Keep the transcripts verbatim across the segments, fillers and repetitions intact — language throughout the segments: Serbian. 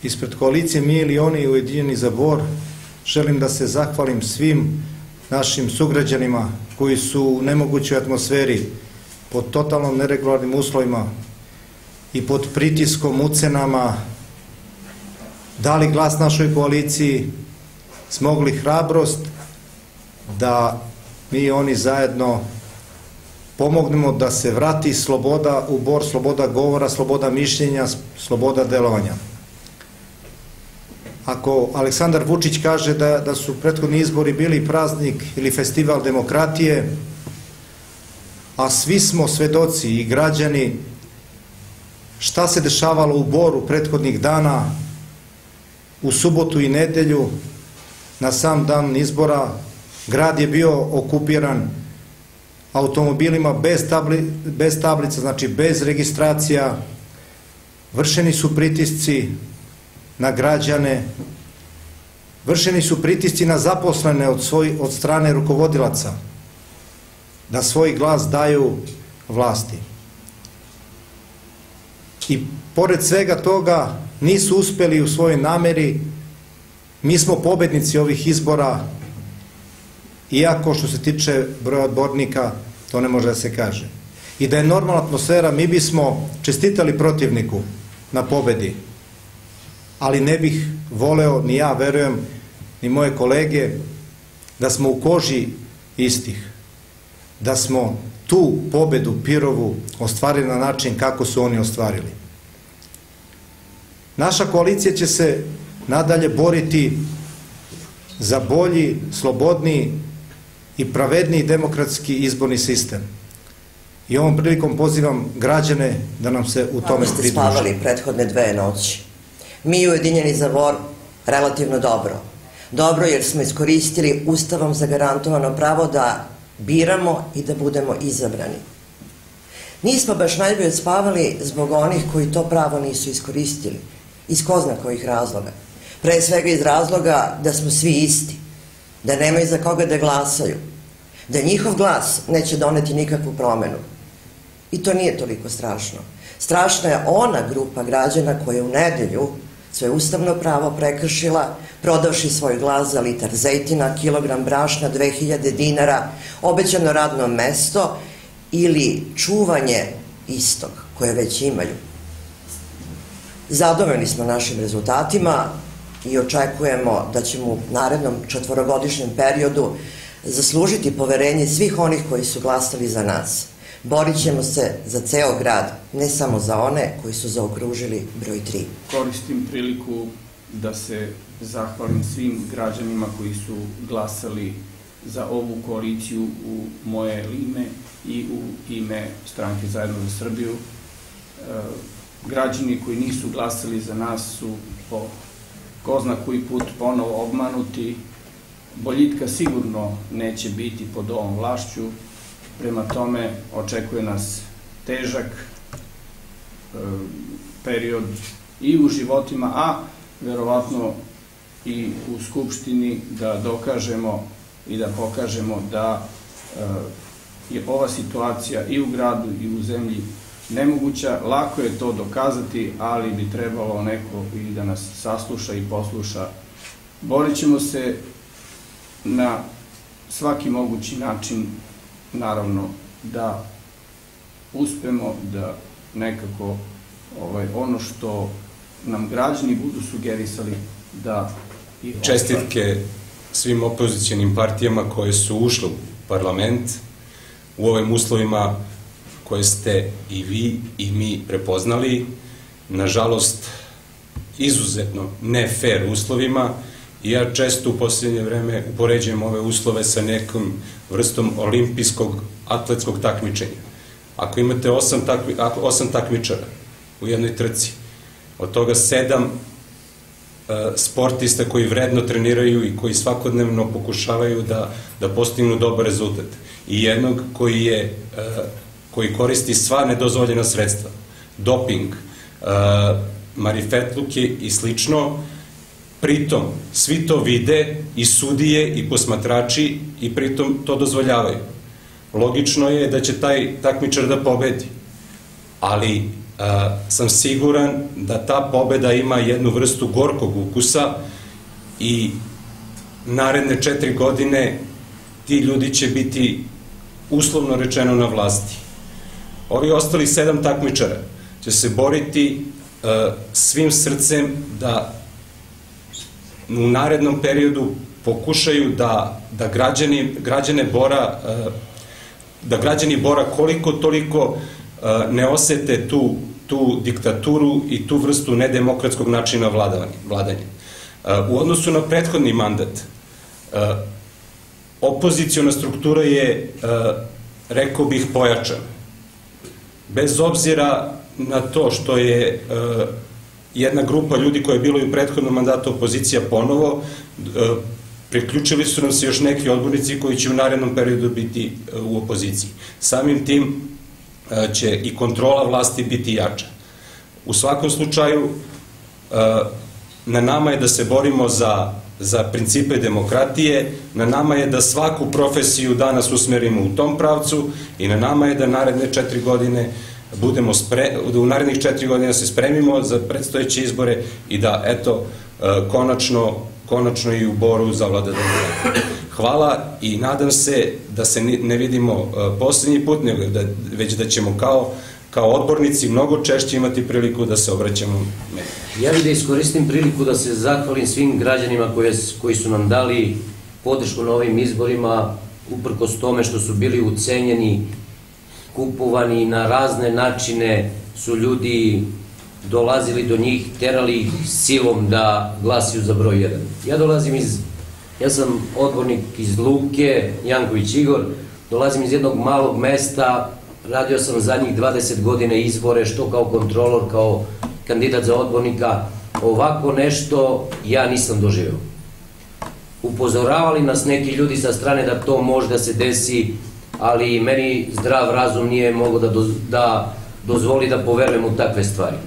ispred koalicije Mi ili oni i Ujedinjeni za Bor želim da se zahvalim svim našim sugrađanima koji su u nemogućoj atmosferi, pod totalno neregularnim uslovima i pod pritiskom, ucenama dali glas našoj koaliciji, smogli hrabrost da mi i oni zajedno pomognemo da se vrati sloboda u Bor, sloboda govora, sloboda mišljenja, sloboda delovanja. Ako Aleksandar Vučić kaže da, da su prethodni izbori bili praznik ili festival demokratije, a svi smo svedoci i građani šta se dešavalo u Boru prethodnih dana, u subotu i nedelju, na sam dan izbora, grad je bio okupiran automobilima bez, tabli, bez tablica, znači bez registracija, vršeni su pritisci na građane, vršeni su pritisci na zaposlene od, svoj, od strane rukovodilaca, da svoj glas daju vlasti. I pored svega toga nisu uspeli u svojoj nameri. Mi smo pobednici ovih izbora, iako što se tiče broja odbornika to ne može da se kaže. I da je normalna atmosfera, mi bismo čestitali protivniku na pobedi, ali ne bih voleo, ni ja verujem, ni moje kolege, da smo u koži istih, da smo tu pobedu Pirovu ostvarili na način kako su oni ostvarili. Naša koalicija će se nadalje boriti za bolji, slobodniji i pravedniji demokratski izborni sistem. I ovom prilikom pozivam građane da nam se u tome pridruže. Kako ste spavali prethodne dve noći? Mi Ujedinjeni za Bor relativno dobro. Dobro jer smo iskoristili Ustavom zagarantovano pravo da biramo i da budemo izabrani. Nismo baš najbolje spavali zbog onih koji to pravo nisu iskoristili. Iz ko zna kojih razloga. Pre svega iz razloga da smo svi isti, da nemaju za koga da glasaju, da njihov glas neće doneti nikakvu promenu. I to nije toliko strašno. Strašna je ona grupa građana koja je u nedelju svoje ustavno pravo prekršila, prodavši svoj glas za litar zejtina, kilogram brašna, dve hiljade dinara, obećano radno mesto ili čuvanje istog koje već imaju. Zadovoljni smo našim rezultatima i očekujemo da ćemo u narednom četvorogodišnjem periodu zaslužiti poverenje svih onih koji su glasali za nas. Borit ćemo se za ceo grad, ne samo za one koji su zaokružili broj tri. Koristim priliku da se zahvalim svim građanima koji su glasali za ovu koaliciju u moje ime i u ime Stranke Zajedno za Srbiju. Građani koji nisu glasali za nas su po ko zna koji put ponovo obmanuti. Boljitka sigurno neće biti pod ovom vlašću, prema tome očekuje nas težak period i u životima, a verovatno i u Skupštini da dokažemo i da pokažemo da je ova situacija i u gradu i u zemlji nemoguća. Lako je to dokazati, ali bi trebalo neko i da nas sasluša i posluša. Borit ćemo se na svaki mogući način, naravno, da uspemo da nekako ono što nam građani budu sugerisali da i ostane. Čestitke svim opozicionim partijama koje su ušle u parlament u ovim uslovima koje ste i vi i mi prepoznali. Nažalost, izuzetno ne fair uslovima i ja često u posljednje vreme upoređujem ove uslove sa nekom vrstom olimpijskog atletskog takmičenja. Ako imate osam, takmi, osam takmičara u jednoj trci, od toga sedam uh, sportista koji vredno treniraju i koji svakodnevno pokušavaju da, da postignu dobar rezultat i jednog koji je uh, koji koristi sva nedozvoljena sredstva, doping, uh, marifetluke i slično, pritom svi to vide i sudije i posmatrači i pritom to dozvoljavaju. Logično je da će taj takmičar da pobedi, ali sam siguran da ta pobeda ima jednu vrstu gorkog ukusa i naredne četiri godine ti ljudi će biti uslovno rečeno na vlasti. Ovi ostali sedam takmičara će se boriti svim srcem da u narednom periodu pokušaju da građane Bora da građani Bora koliko toliko ne osete tu diktaturu i tu vrstu nedemokratskog načina vladanja. U odnosu na prethodni mandat, opoziciona struktura je, rekao bih, pojačana. Bez obzira na to što je jedna grupa ljudi koja je bila i u prethodnom mandatu opozicija ponovo, priključili su nam se još neki odbornici koji će u narednom periodu biti u opoziciji. Samim tim će i kontrola vlasti biti jača. U svakom slučaju, na nama je da se borimo za principe demokratije, na nama je da svaku profesiju danas usmerimo u tom pravcu i na nama je da naredne četiri godine budemo da u narednih četiri godina se spremimo za predstojeće izbore i da, eto, konačno i u Boru zavlada demokratija. Hvala i nadam se da se ne vidimo poslednji put, već da ćemo kao odbornici mnogo češće imati priliku da se obraćamo medijima. Ja bih da iskoristim priliku da se zahvalim svim građanima koji su nam dali podršku na ovim izborima, uprkos tome što su bili ucenjeni, kupovani na razne načine, su ljudi dolazili do njih, terali ih silom da glasaju za broj jedan. Ja dolazim iz, ja sam odbornik iz Luke, Janković Igor, dolazim iz jednog malog mesta, radio sam zadnjih dvadeset godina izbore, što kao kontrolor, kao kandidat za odbornika. Ovako nešto ja nisam doživeo. Upozoravali nas neki ljudi sa strane da to može da se desi, ali meni zdrav razum nije mogao da dozvoli da poverujem u takve stvari.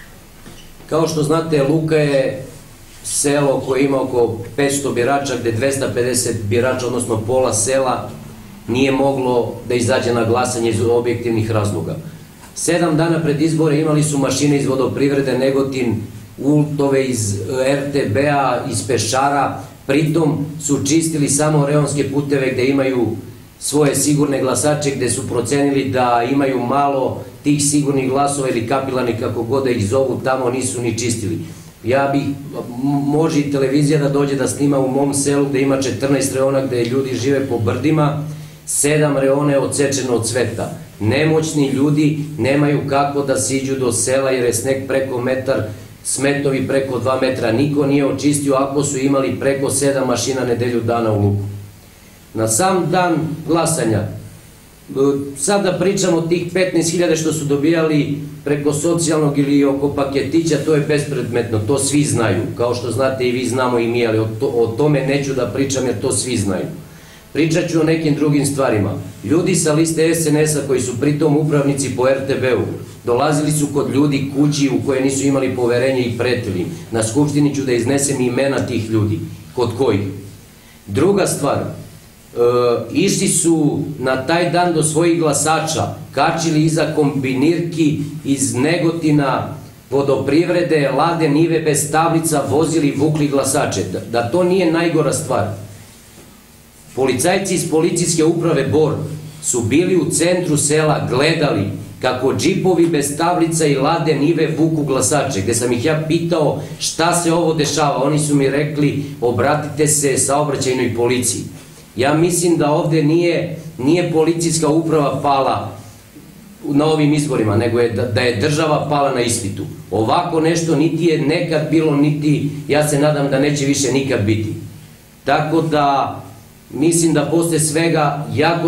Kao što znate, Luka je selo koje ima oko petsto birača, gde dvesta pedeset birača, odnosno pola sela, nije moglo da izađe na glasanje iz objektivnih razloga. Sedam dana pred izbore imali su mašine iz Vodoprivrede Negotin, ultove iz er te be a, iz Pešara, pritom su čistili samo reonske puteve gde imaju svoje sigurne glasače, gde su procenili da imaju malo tih sigurnih glasova ili kapilarnih, kako god da ih zovu, tamo nisu ni čistili. Ja bih, može i televizija da dođe da snima u mom selu gde ima četrnaest reona gde ljudi žive po brdima, sedam reona je odsečeno od cveta. Nemoćni ljudi nemaju kako da siđu do sela jer je sneg preko metar, smetovi preko dva metra. Niko nije očistio ako su imali preko sedam mašina nedelju dana u Luku. Na sam dan glasanja, sad da pričamo o tih petnaest hiljada što su dobijali preko socijalnog ili oko paketića, to je bespredmetno, to svi znaju. Kao što znate i vi, znamo i mi, ali o tome neću da pričam jer to svi znaju. Pričat ću o nekim drugim stvarima. Ljudi sa liste es en es a koji su pritom upravnici po er te be u, dolazili su kod ljudi kući u koje nisu imali poverenje i pretili. Na Skupštini ću da iznesem imena tih ljudi, kod kojih. Druga stvar, išli su na taj dan do svojih glasača, kačili iza kombinirki iz Negotina, Vodoprivrede, Lade, Nive bez tablica, vozili, vukli glasače. Da to nije najgora stvar. Policajci iz policijske uprave Bor su bili u centru sela, gledali kako džipovi bez tablica i Lade, Nive vuku glasače, gde sam ih ja pitao šta se ovo dešava. Oni su mi rekli, obratite se saobraćajnoj policiji. Ja mislim da ovde nije policijska uprava pala na ovim izborima, nego da je država pala na ispitu. Ovako nešto niti je nekad bilo, niti ja se nadam da neće više nikad biti. Tako da mislim da posle svega,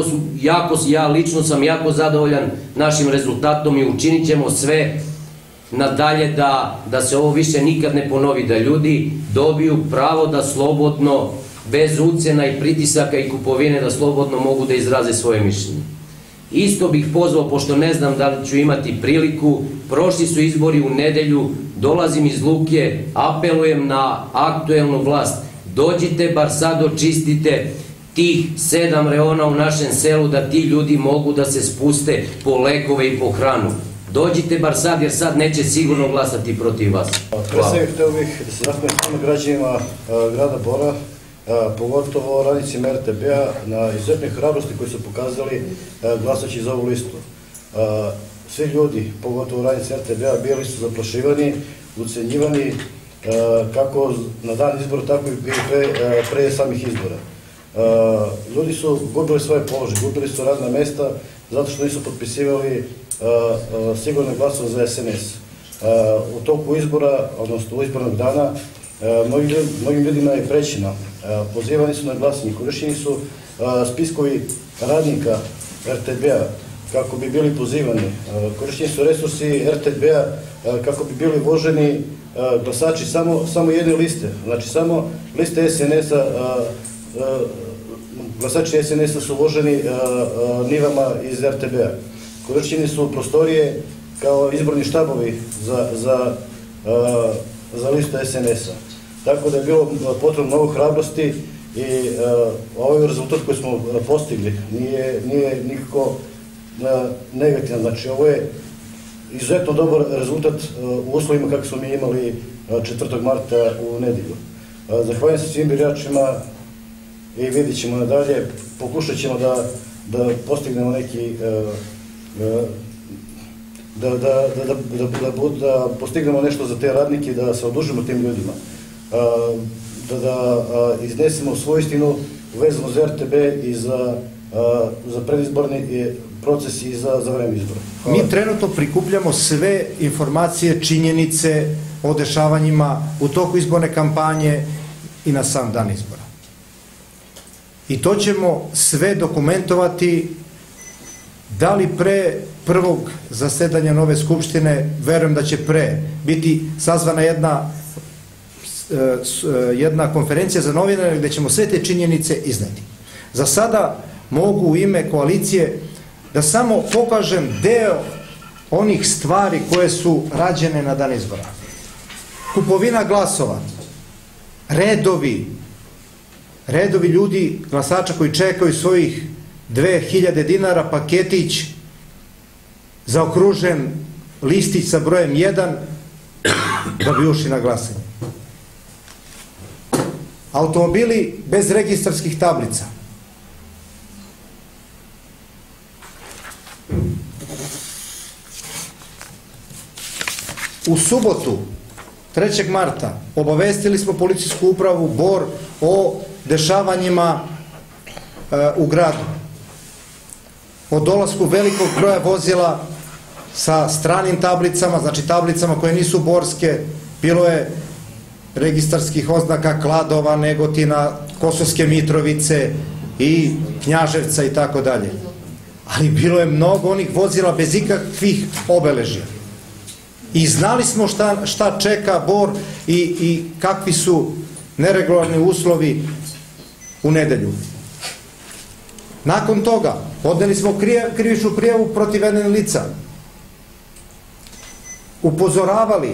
ja lično sam jako zadovoljan našim rezultatom i učinit ćemo sve nadalje da se ovo više nikad ne ponovi, da ljudi dobiju pravo da slobodno, bez ucena i pritisaka i kupovine, da slobodno mogu da izraze svoje mišljenje. Isto bih pozvao, pošto ne znam da li ću imati priliku, prošli su izbori u nedelju, dolazim iz Luke, apelujem na aktuelnu vlast, dođite bar sad očistite tih sedam reona u našem selu da ti ljudi mogu da se spuste po lekove i po hranu. Dođite bar sad, jer sad neće sigurno glasati protiv vas. Pre svega hteo bih da se zahvalim svima građanima grada Bora, pogotovo radnicima er te be a na izuzetnoj hrabrosti koji su pokazali glasajući za ovu listu. Svi ljudi, pogotovo radnici er te be a, bili su zaplašivani, ucenjivani kako na dan izbora, tako i pre samih izbora. Ljudi su gubili svoje položaje, gubili su radna mesta zato što nisu potpisivali sigurne glasove za es en es. U toku izbora, odnosno u izbornog dana, mnogim ljudima je prećeno. Pozivani su na glasanje, korišćeni su spiskovi radnika er te be a kako bi bili pozivani, korišćeni su resursi er te be a kako bi bili voženi glasači samo jedne liste, znači samo liste es en es a, glasači es en es a su voženi nivama iz er te be a. Korišćeni su prostorije kao izborni štabovi za listu es en es a. Tako da je bilo potrebno mnogo hrabrosti i ovaj rezultat koji smo postigli nije nikako negativan. Znači, ovo je izuzetno dobar rezultat u uslovima kako smo mi imali četvrtog marta u nedelju. Zahvaljujem se svim biračima i vidit ćemo nadalje, pokušat ćemo da postignemo neki, da postignemo nešto za te radnike, da se odužimo tim ljudima, da iznesemo svoju istinu vezano za er te be i za predizborni proces i za vreme izbora. Mi trenutno prikupljamo sve informacije, činjenice o dešavanjima u toku izborne kampanje i na sam dan izbora. I to ćemo sve dokumentovati, da li pre prvog zasedanja nove skupštine, verujem da će pre biti sazvana jedna jedna konferencija za novinare gde ćemo sve te činjenice izneti. Za sada mogu u ime koalicije da samo pokažem deo onih stvari koje su rađene na dan izbora. Kupovina glasova, redovi, redovi ljudi, glasača koji čekaju svojih dve hiljade dinara, paketić, zaokružen listić sa brojem jedan, da bi ušli na glasanje. Automobili bez registarskih tablica. U subotu, trećeg marta, obavestili smo policijsku upravu Bor o dešavanjima u gradu. O dolasku velikog broja vozila sa stranim tablicama, znači tablicama koje nisu borske, bilo je registarskih oznaka Kladova, Negotina, Kosovske Mitrovice i Knjaževca i tako dalje. Ali bilo je mnogo onih vozila bez ikakvih obeležja. I znali smo šta čeka Bor i kakvi su neregularni uslovi u nedelju. Nakon toga podneli smo krivičnu prijavu protiv jednog lica. Upozoravali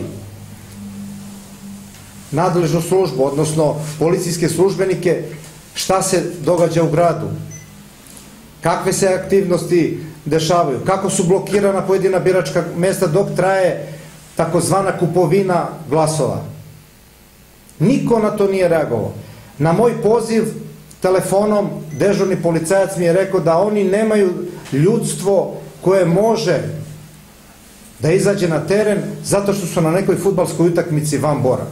nadležnu službu, odnosno policijske službenike, šta se događa u gradu, kakve se aktivnosti dešavaju, kako su blokirana pojedina biračka mesta dok traje takozvana kupovina glasova. Niko na to nije reagovao. Na moj poziv telefonom dežurni policajac mi je rekao da oni nemaju ljudstvo koje može da izađe na teren zato što su na nekoj fudbalskoj utakmici van Bora.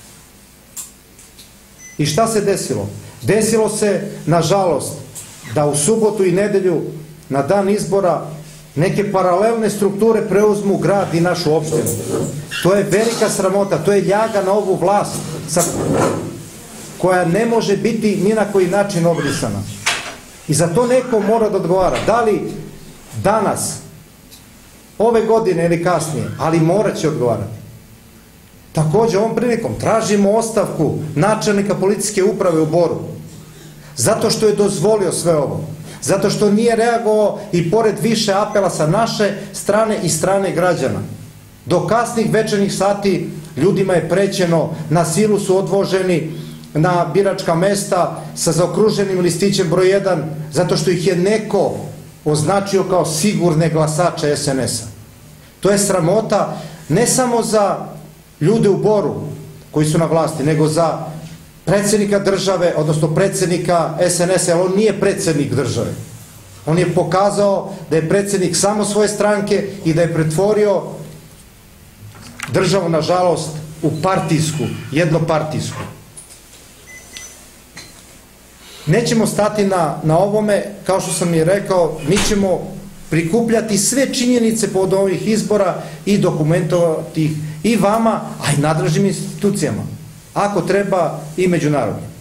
I šta se desilo? Desilo se, nažalost, da u subotu i nedelju na dan izbora neke paralelne strukture preuzmu grad i našu opštinu. To je velika sramota, to je ljaga na ovu vlast koja ne može biti ni na koji način obrisana. I za to neko mora da odgovara. Da li danas, ove godine ili kasnije, ali morat će odgovarati. Takođe, ovom prilikom tražimo ostavku načelnika policijske uprave u Boru. Zato što je dozvolio sve ovo. Zato što nije reagovao i pored više apela sa naše strane i strane građana. Do kasnih večernjih sati ljudima je prećeno, na silu su odvoženi na biračka mesta sa zaokruženim listićem broj jedan, zato što ih je neko označio kao sigurne glasače es en es a. To je sramota ne samo za ljude u Boru koji su na vlasti, nego za predsjednika države, odnosno predsjednika S N S-a, jer on nije predsjednik države. On je pokazao da je predsjednik samo svoje stranke i da je pretvorio državu, nažalost, u partijsku, jednopartijsku. Nećemo stati na, na ovome, kao što sam i rekao, mi ćemo prikupljati sve činjenice pod ovih izbora i dokumentovati ih i vama, a i nadležnim institucijama, ako treba i međunarodnim.